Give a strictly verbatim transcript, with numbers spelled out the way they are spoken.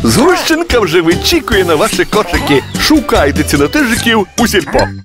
Згущенка вже вичікує на ваші кошики. Шукайте цінотижиків у сільпо.